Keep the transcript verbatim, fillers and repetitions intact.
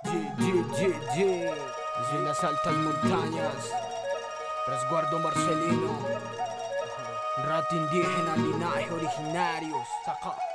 G, G, G, G. Desde las altas montañas, resguardo marcelino, rato indígena, linaje originarios. Saca.